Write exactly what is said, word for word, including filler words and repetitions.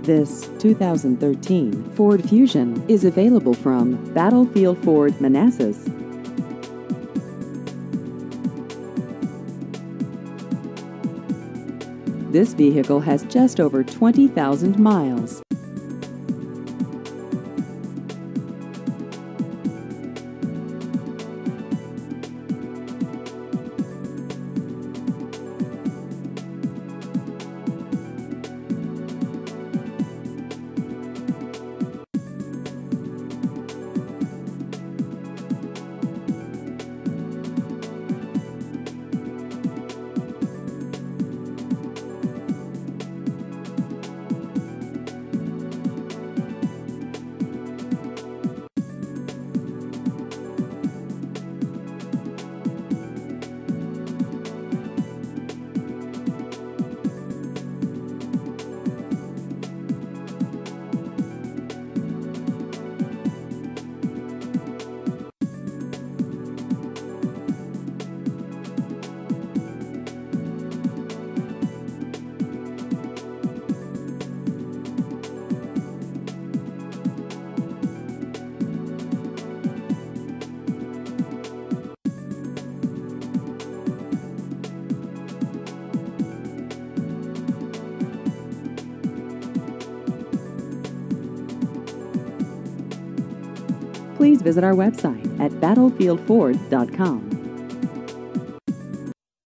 This two thousand thirteen Ford Fusion is available from Battlefield Ford Manassas. This vehicle has just over twenty thousand miles. Please visit our website at battlefield ford dot com.